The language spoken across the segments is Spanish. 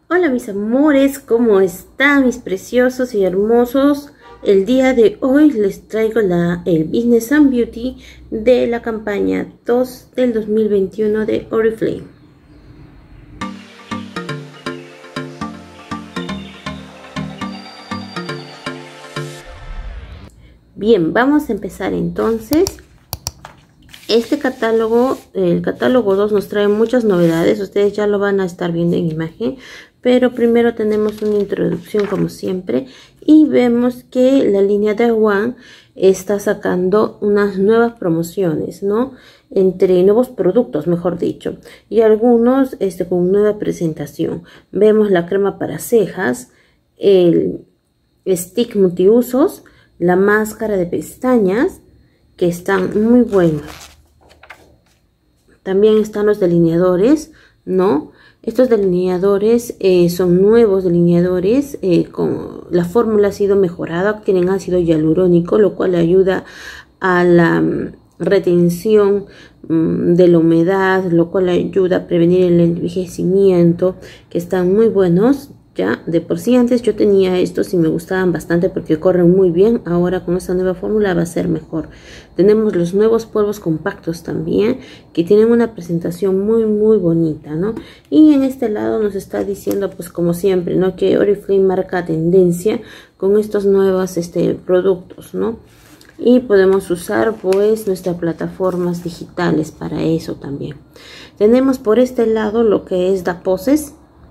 Hola mis amores, ¿cómo están mis preciosos y hermosos? El día de hoy les traigo el Business and Beauty de la campaña 2 del 2021 de Oriflame. Bien, vamos a empezar entonces. Este catálogo, el catálogo 2 nos trae muchas novedades, ustedes ya lo van a estar viendo en imagen, pero primero tenemos una introducción como siempre y vemos que la línea de One está sacando unas nuevas promociones, ¿no? Entre nuevos productos, mejor dicho, y algunos con nueva presentación. Vemos la crema para cejas, el stick multiusos, la máscara de pestañas, que están muy buenos. También están los delineadores, ¿no? Estos delineadores son nuevos delineadores, la fórmula ha sido mejorada, tienen ácido hialurónico, lo cual ayuda a la retención de la humedad, lo cual ayuda a prevenir el envejecimiento, que están muy buenos. Ya, de por sí antes yo tenía estos y me gustaban bastante porque corren muy bien. Ahora con esta nueva fórmula va a ser mejor. Tenemos los nuevos polvos compactos también, que tienen una presentación muy bonita, ¿no? Y en este lado nos está diciendo, pues como siempre, ¿no? Que Oriflame marca tendencia con estos nuevos productos, ¿no? Y podemos usar pues nuestras plataformas digitales para eso también. Tenemos por este lado lo que es Da Poses.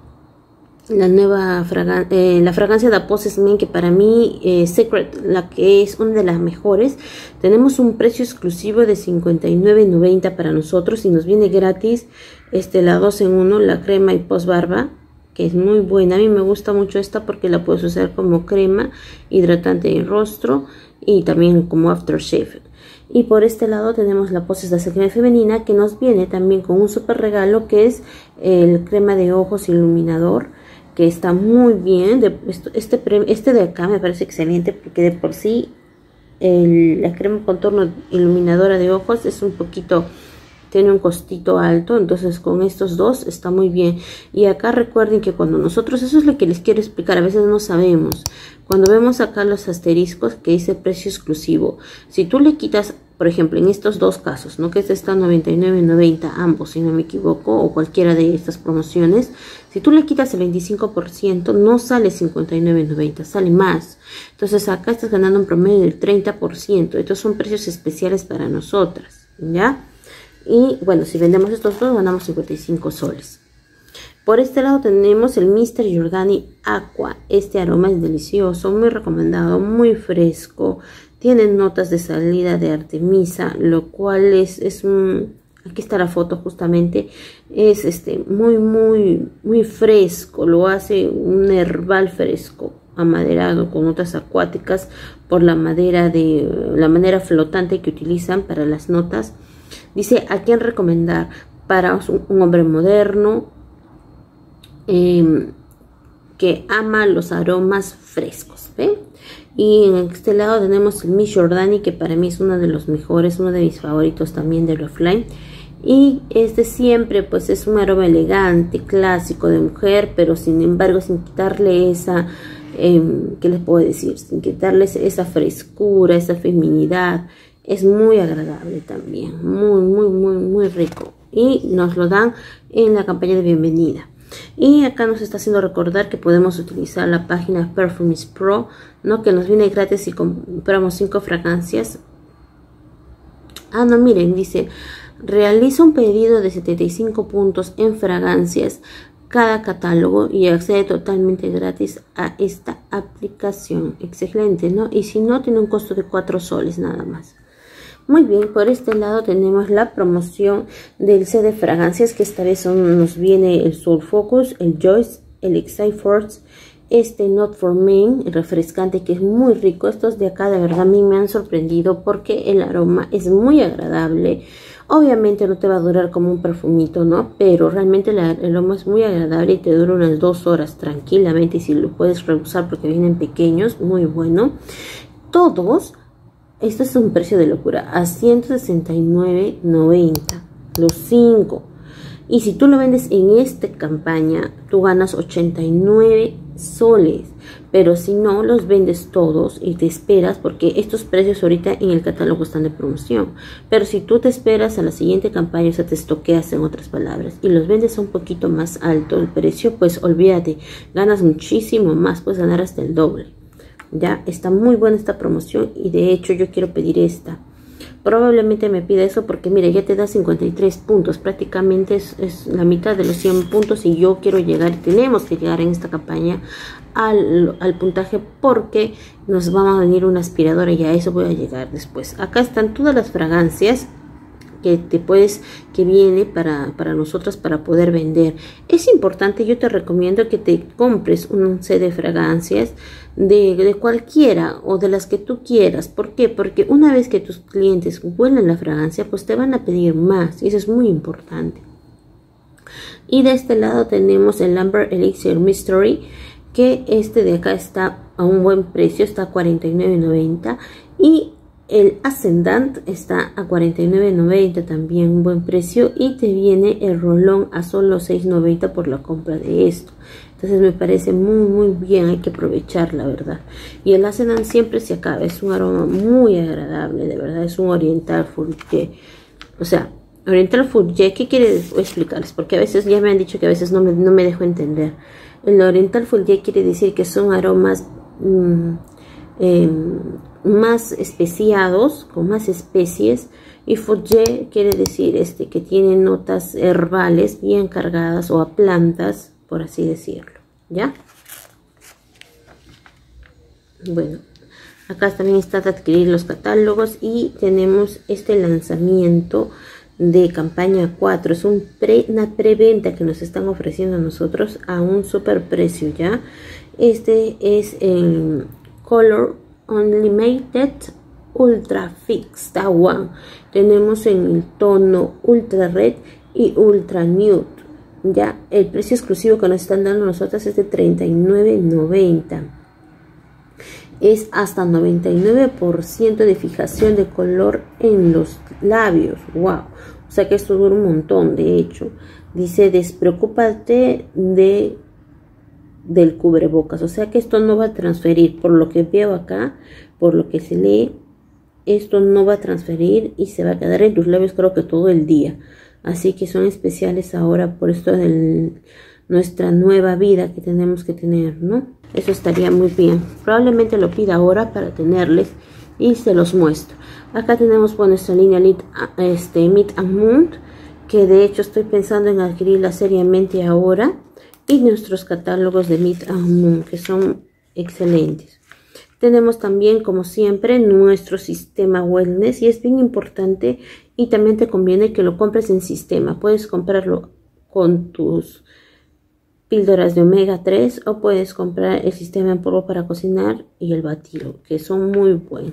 La nueva la fragancia de Poses Men, que para mí Secret, la que es una de las mejores. Tenemos un precio exclusivo de $59.90 para nosotros y nos viene gratis la 2 en 1, la crema y post barba, que es muy buena. A mí me gusta mucho esta porque la puedes usar como crema hidratante en rostro y también como aftershave. Y por este lado tenemos la Poses de Secret femenina, que nos viene también con un super regalo, que es el crema de ojos iluminador, que está muy bien. Este de acá me parece excelente porque de por sí la crema contorno iluminadora de ojos es un poquito, tiene un costito alto, entonces con estos dos está muy bien. Y acá recuerden que cuando nosotros, eso es lo que les quiero explicar, a veces no sabemos, cuando vemos acá los asteriscos que dice precio exclusivo, si tú le quitas, por ejemplo, en estos dos casos, ¿no? Que este está $99.90 ambos, si no me equivoco, o cualquiera de estas promociones. Si tú le quitas el 25%, no sale $59.90, sale más. Entonces acá estás ganando un promedio del 30%. Estos son precios especiales para nosotras, ¿ya? Y bueno, si vendemos estos dos, ganamos 55 soles. Por este lado tenemos el Mr. Giordani Aqua. Este aroma es delicioso, muy recomendado, muy fresco. Tiene notas de salida de Artemisa, lo cual es un... Aquí está la foto justamente. Es muy fresco. Lo hace un herbal fresco, amaderado con notas acuáticas por la madera flotante que utilizan para las notas. Dice a quién recomendar para un hombre moderno que ama los aromas frescos, ¿ve? Y en este lado tenemos el Miss Giordani, que para mí es uno de los mejores, uno de mis favoritos también de Oriflame. Y siempre pues es un aroma elegante, clásico de mujer, pero sin embargo sin quitarle esa, ¿qué les puedo decir? Sin quitarle esa frescura, esa feminidad. Es muy agradable también, muy rico. Y nos lo dan en la campaña de bienvenida. Y acá nos está haciendo recordar que podemos utilizar la página Perfumes Pro, ¿no? Que nos viene gratis si compramos 5 fragancias. Ah, no, miren, dice, realiza un pedido de 75 puntos en fragancias cada catálogo y accede totalmente gratis a esta aplicación. Excelente, ¿no? Y si no, tiene un costo de 4 soles nada más. Muy bien, por este lado tenemos la promoción del set de fragancias, que esta vez nos viene el Soul Focus, el Joyce, el Excite Force, Not For Men, el refrescante, que es muy rico. Estos de acá de verdad a mí me han sorprendido porque el aroma es muy agradable. Obviamente no te va a durar como un perfumito, ¿no? Pero realmente el aroma es muy agradable y te dura unas 2 horas tranquilamente. Y si lo puedes reusar porque vienen pequeños, muy bueno. Todos... Esto es un precio de locura, a $169.90 los 5. Y si tú lo vendes en esta campaña, tú ganas 89 soles. Pero si no, los vendes todos y te esperas, porque estos precios ahorita en el catálogo están de promoción. Pero si tú te esperas a la siguiente campaña, o sea, te estoqueas en otras palabras, y los vendes a un poquito más alto el precio, pues olvídate, ganas muchísimo más, puedes ganar hasta el doble. Ya está muy buena esta promoción y de hecho yo quiero pedir esta. Probablemente me pida eso porque mira, ya te da 53 puntos, prácticamente es la mitad de los 100 puntos y yo quiero llegar, tenemos que llegar en esta campaña al puntaje porque nos va a venir una aspiradora y a eso voy a llegar después. Acá están todas las fragancias que viene para nosotras para poder vender. Es importante, yo te recomiendo que te compres un set de fragancias de cualquiera o de las que tú quieras. ¿Por qué? Porque una vez que tus clientes huelen la fragancia, pues te van a pedir más y eso es muy importante. Y de este lado tenemos el Amber Elixir Mystery, que este de acá está a un buen precio, está a $49.90, y el Ascendant está a $49.90 también, un buen precio, y te viene el rolón a solo $6.90 por la compra de esto. Entonces me parece muy bien, hay que aprovechar la verdad. Y el Ascendant siempre se acaba, es un aroma muy agradable, de verdad, es un Oriental Fourragère. O sea, Oriental Fourragère, ¿qué quiere explicarles? Porque a veces ya me han dicho que a veces no me dejo entender. El Oriental Fourragère quiere decir que son aromas más especiados, con más especies, y Fourragère quiere decir que tiene notas herbales bien cargadas o a plantas, por así decirlo, ¿ya? Bueno, acá también está de adquirir los catálogos y tenemos este lanzamiento de campaña 4, es una preventa que nos están ofreciendo a nosotros a un super precio, ¿ya? Este es el Color Unlimited Ultra Fix One. Tenemos en el tono Ultra Red y Ultra Nude, ¿ya? El precio exclusivo que nos están dando a nosotros es de $39.90. Es hasta 99% de fijación de color en los labios. Wow, o sea que esto dura un montón. De hecho, dice despreocúpate del cubrebocas, o sea que esto no va a transferir, por lo que veo acá, por lo que se lee, esto no va a transferir y se va a quedar en tus labios creo que todo el día. Así que son especiales ahora por esto de nuestra nueva vida que tenemos que tener, ¿no? Eso estaría muy bien. Probablemente lo pida ahora para tenerles y se los muestro. Acá tenemos nuestra línea Meet and Moon, que de hecho estoy pensando en adquirirla seriamente ahora, y nuestros catálogos de Meet and Moon, que son excelentes. Tenemos también, como siempre, nuestro sistema wellness, y es bien importante y también te conviene que lo compres en sistema. Puedes comprarlo con tus píldoras de omega 3 o puedes comprar el sistema en polvo para cocinar y el batido, que son muy buenos.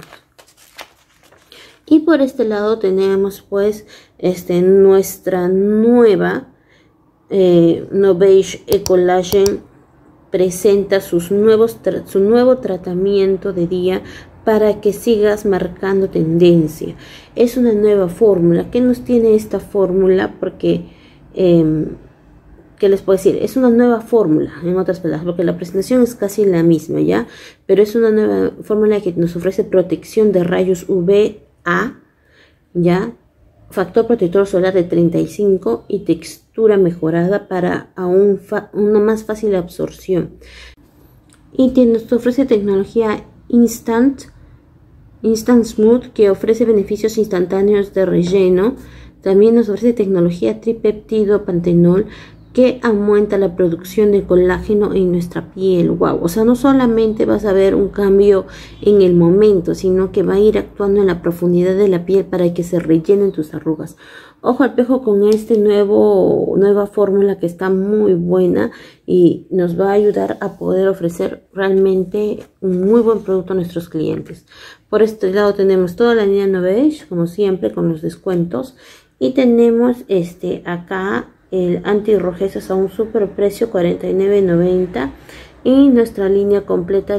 Y por este lado tenemos pues nuestra nueva Novage Ecolagen, presenta su nuevo tratamiento de día para que sigas marcando tendencia. Es una nueva fórmula. ¿Qué nos tiene esta fórmula? Porque ¿qué les puedo decir? Es una nueva fórmula, en otras palabras, porque la presentación es casi la misma, ¿ya? Pero es una nueva fórmula que nos ofrece protección de rayos UVA, ¿ya? Factor protector solar de 35 y textura mejorada para una más fácil absorción. Y nos ofrece tecnología Instant Smooth, que ofrece beneficios instantáneos de relleno. También nos ofrece tecnología tripeptido pantenol, que aumenta la producción de colágeno en nuestra piel. Wow, o sea, no solamente vas a ver un cambio en el momento, sino que va a ir actuando en la profundidad de la piel para que se rellenen tus arrugas. Ojo al pejo con nueva fórmula que está muy buena y nos va a ayudar a poder ofrecer realmente un muy buen producto a nuestros clientes. Por este lado tenemos toda la línea Novage, como siempre, con los descuentos, y tenemos acá el antirrojezas a un super precio, $49.90, y nuestra línea completa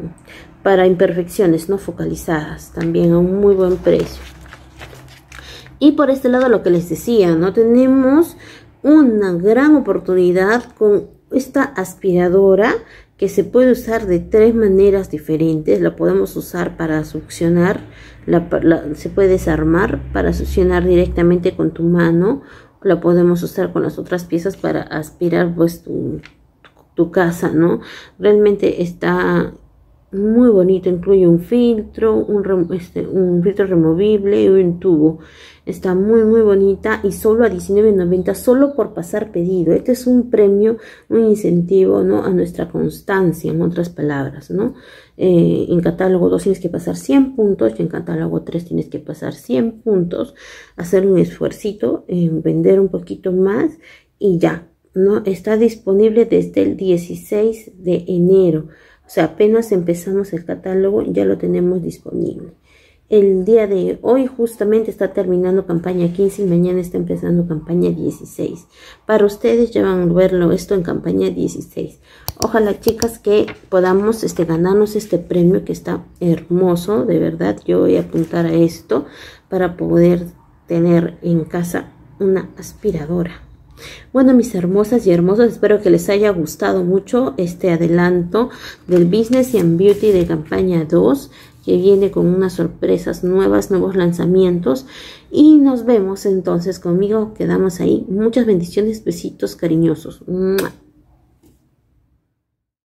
para imperfecciones no focalizadas, también a un muy buen precio. Y por este lado lo que les decía, ¿no? Tenemos una gran oportunidad con esta aspiradora que se puede usar de 3 maneras diferentes. La podemos usar para succionar, se puede desarmar para succionar directamente con tu mano. La podemos usar con las otras piezas para aspirar pues tu casa, ¿no? Realmente está muy bonito, incluye un filtro, un filtro removible y un tubo. Está muy bonita y solo a $19.90, solo por pasar pedido. Este es un premio, un incentivo, ¿no? A nuestra constancia, en otras palabras, ¿no? En catálogo 2 tienes que pasar 100 puntos y en catálogo 3 tienes que pasar 100 puntos, hacer un esfuercito, vender un poquito más y ya, ¿no? Está disponible desde el 16 de enero. O sea, apenas empezamos el catálogo, ya lo tenemos disponible. El día de hoy justamente está terminando campaña 15 y mañana está empezando campaña 16. Para ustedes ya van a verlo esto en campaña 16. Ojalá, chicas, que podamos ganarnos este premio que está hermoso. De verdad, yo voy a apuntar a esto para poder tener en casa una aspiradora. Bueno, mis hermosas y hermosos, espero que les haya gustado mucho este adelanto del Business and Beauty de campaña 2, que viene con unas sorpresas nuevos lanzamientos. Y nos vemos entonces conmigo, quedamos ahí. Muchas bendiciones, besitos cariñosos. ¡Mua!